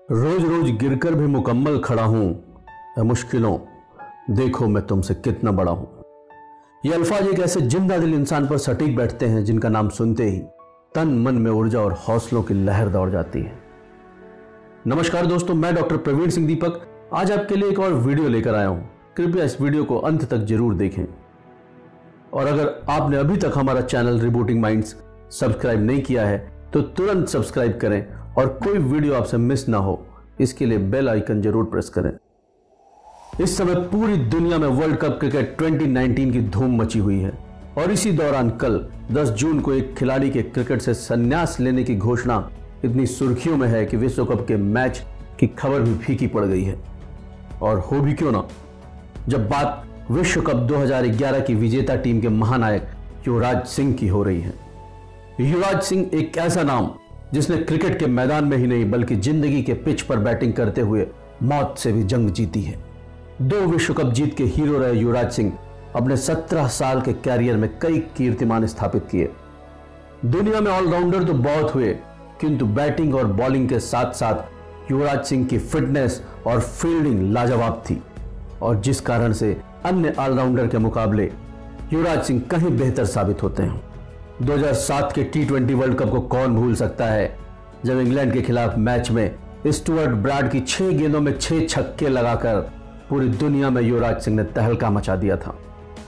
रोज रोज गिरकर भी मुकम्मल खड़ा हूं, मुश्किलों देखो मैं तुमसे कितना बड़ा हूं। ये अल्फाज एक ऐसे जिंदा दिल इंसान पर सटीक बैठते हैं जिनका नाम सुनते ही तन मन में ऊर्जा और हौसलों की लहर दौड़ जाती है। नमस्कार दोस्तों, मैं डॉक्टर प्रवीण सिंह दीपक आज आपके लिए एक और वीडियो लेकर आया हूं। कृपया इस वीडियो को अंत तक जरूर देखें और अगर आपने अभी तक हमारा चैनल रिबूटिंग माइंड्स सब्सक्राइब नहीं किया है तो तुरंत सब्सक्राइब करें और कोई वीडियो आपसे मिस ना हो इसके लिए बेल आइकन जरूर प्रेस करें। इस समय पूरी दुनिया में वर्ल्ड कप क्रिकेट 2019 की धूम मची हुई है और इसी दौरान कल 10 जून को एक खिलाड़ी के क्रिकेट से संन्यास लेने की घोषणा इतनी सुर्खियों में है कि विश्व कप के मैच की खबर भी फीकी पड़ गई है। और हो भी क्यों ना, जब बात विश्व कप 2011 की विजेता टीम के महानायक युवराज सिंह की हो रही है। युवराज सिंह एक ऐसा नाम जिसने क्रिकेट के मैदान में ही नहीं बल्कि जिंदगी के पिच पर बैटिंग करते हुए मौत से भी जंग जीती है। 2 विश्व कप जीत के हीरो रहे युवराज सिंह अपने 17 साल के कैरियर में कई कीर्तिमान स्थापित किए। दुनिया में ऑलराउंडर तो बहुत हुए किंतु बैटिंग और बॉलिंग के साथ साथ युवराज सिंह की फिटनेस और फील्डिंग लाजवाब थी और जिस कारण से अन्य ऑलराउंडर के मुकाबले युवराज सिंह कहीं बेहतर साबित होते हैं। 2007 के T20 वर्ल्ड कप को कौन भूल सकता है जब इंग्लैंड के खिलाफ मैच में स्टुअर्ट ब्रॉड की 6 गेंदों में 6 छक्के लगाकर पूरी दुनिया में युवराज सिंह ने तहलका मचा दिया था।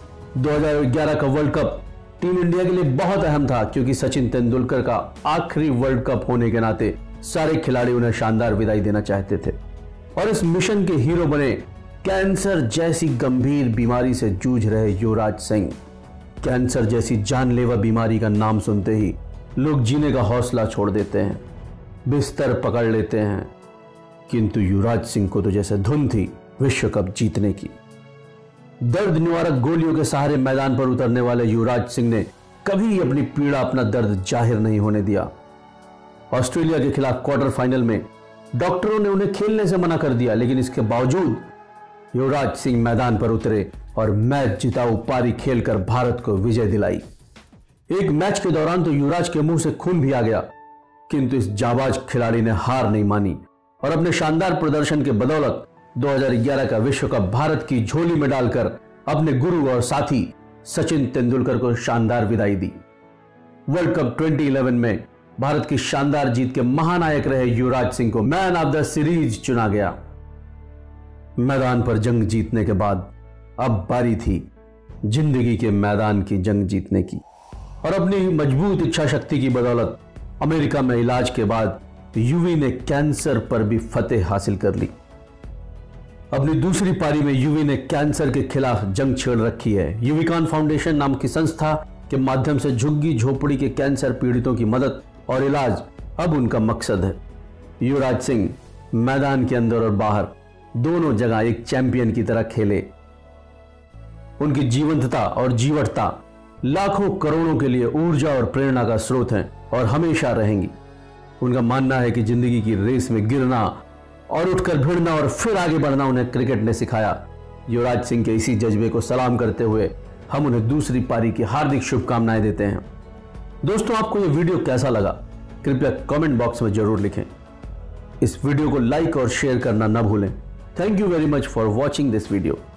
2011 का वर्ल्ड कप टीम इंडिया के लिए बहुत अहम था क्योंकि सचिन तेंदुलकर का आखिरी वर्ल्ड कप होने के नाते सारे खिलाड़ी उन्हें शानदार विदाई देना चाहते थे और इस मिशन के हीरो बने कैंसर जैसी गंभीर बीमारी से जूझ रहे युवराज सिंह। कैंसर जैसी जानलेवा बीमारी का नाम सुनते ही लोग जीने का हौसला छोड़ देते हैं, बिस्तर पकड़ लेते हैं, किंतु युवराज सिंह को तो जैसे धुन थी विश्व कप जीतने की। दर्द निवारक गोलियों के सहारे मैदान पर उतरने वाले युवराज सिंह ने कभी अपनी पीड़ा, अपना दर्द जाहिर नहीं होने दिया। ऑस्ट्रेलिया के खिलाफ क्वार्टर फाइनल में डॉक्टरों ने उन्हें खेलने से मना कर दिया, लेकिन इसके बावजूद युवराज सिंह मैदान पर उतरे और मैच जिताऊ पारी खेलकर भारत को विजय दिलाई। एक मैच के दौरान तो युवराज के मुंह से खून भी आ गया, किंतु इस जाबाज खिलाड़ी ने हार नहीं मानी और अपने शानदार प्रदर्शन के बदौलत 2011 का विश्व कप भारत की झोली में डालकर अपने गुरु और साथी सचिन तेंदुलकर को शानदार विदाई दी। वर्ल्ड कप 2011 में भारत की शानदार जीत के महानायक रहे युवराज सिंह को मैन ऑफ द सीरीज चुना गया। मैदान पर जंग जीतने के बाद अब बारी थी जिंदगी के मैदान की जंग जीतने की और अपनी मजबूत इच्छा शक्ति की बदौलत अमेरिका में इलाज के बाद यूवी ने कैंसर पर भी फतेह हासिल कर ली। अपनी दूसरी पारी में यूवी ने कैंसर के खिलाफ जंग छेड़ रखी है। यूवीकान फाउंडेशन नाम की संस्था के माध्यम से झुग्गी झोपड़ी के कैंसर पीड़ितों की मदद और इलाज अब उनका मकसद है। युवराज सिंह मैदान के अंदर और बाहर दोनों जगह एक चैंपियन की तरह खेले। उनकी जीवंतता और जीवटता लाखों करोड़ों के लिए ऊर्जा और प्रेरणा का स्रोत हैं और हमेशा रहेंगी। उनका मानना है कि जिंदगी की रेस में गिरना और उठकर भिड़ना और फिर आगे बढ़ना उन्हें क्रिकेट ने सिखाया। युवराज सिंह के इसी जज्बे को सलाम करते हुए हम उन्हें दूसरी पारी की हार्दिक शुभकामनाएं देते हैं। दोस्तों, आपको यह वीडियो कैसा लगा कृपया कमेंट बॉक्स में जरूर लिखें। इस वीडियो को लाइक और शेयर करना न भूलें। Thank you very much for watching this video.